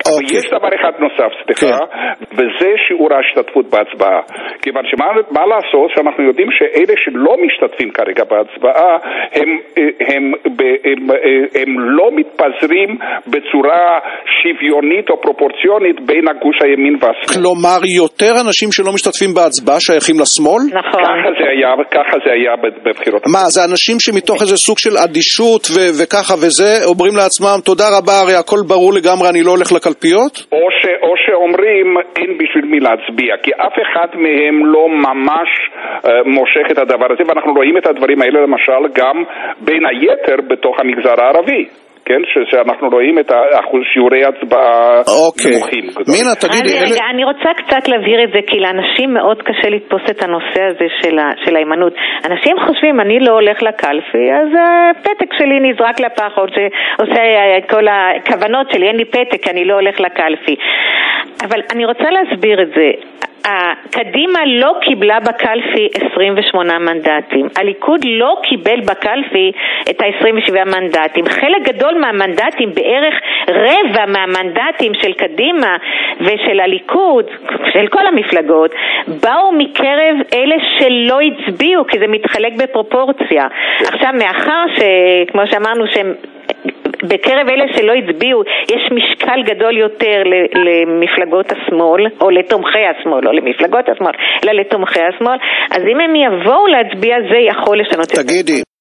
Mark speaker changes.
Speaker 1: ויש דבר אחד נוסף, סליחה, וזה שיעור ההשתתפות בהצבעה. כיוון שמה לעשות שאנחנו יודעים שאלה שלא משתתפים כרגע בהצבעה, הם לא מתפזרים בצורה שוויונית או פרופורציונית בין הגוש הימין והשמאל.
Speaker 2: כלומר, יותר אנשים שלא משתתפים בהצבעה שייכים לשמאל?
Speaker 3: נכון.
Speaker 1: ככה זה היה בבחירות.
Speaker 2: מה, זה אנשים שמתוך איזה סוג של אדישות וככה וזה, אומרים לעצמם, תודה רבה, הרי הכל ברור לגמרי, אני לא הולך לקלפיות?
Speaker 1: או שאומרים, אין בשביל מי להצביע, כי אף אחד מהם לא ממש מושך את הדבר הזה, ואנחנו רואים את הדברים האלה למשל גם בין היתר בתוך המגזר הערבי. כן, שאנחנו רואים את שיעורי הצבעה נמוכים.
Speaker 2: מינה, תגידי...
Speaker 3: רגע, אני רוצה קצת להבהיר את זה, כי לאנשים מאוד קשה לתפוס את הנושא הזה של האימנות. אנשים חושבים, אני לא הולך לקלפי, אז הפתק שלי נזרק לפח, או שעושה כל הכוונות שלי, אין לי פתק, אני לא הולך לקלפי. אבל אני רוצה להסביר את זה. קדימה לא קיבלה בקלפי 28 מנדטים. הליכוד לא קיבל בקלפי את ה-27 מנדטים. חלק גדול מהמנדטים, בערך רבע מהמנדטים של קדימה ושל הליכוד, של כל המפלגות, באו מקרב אלה שלא הצביעו, כי זה מתחלק בפרופורציה. עכשיו, מאחר שכמו שאמרנו שהם בקרב אלה שלא הצביעו יש משקל גדול יותר למפלגות השמאל, או לתומכי השמאל, לא למפלגות השמאל, אלא לתומכי השמאל, אז אם הם יבואו להצביע זה יכול לשנות את זה.
Speaker 2: תגידי,